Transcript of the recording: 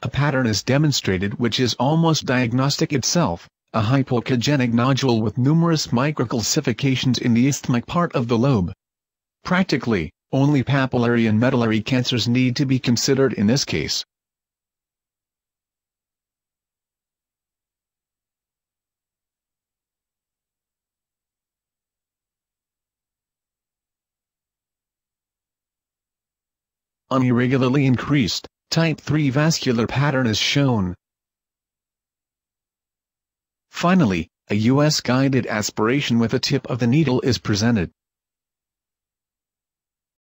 a pattern is demonstrated which is almost diagnostic itself, a hypoechogenic nodule with numerous microcalcifications in the isthmic part of the lobe. Practically, only papillary and medullary cancers need to be considered in this case. An irregularly increased, type 3 vascular pattern is shown. Finally, a US guided aspiration with a tip of the needle is presented.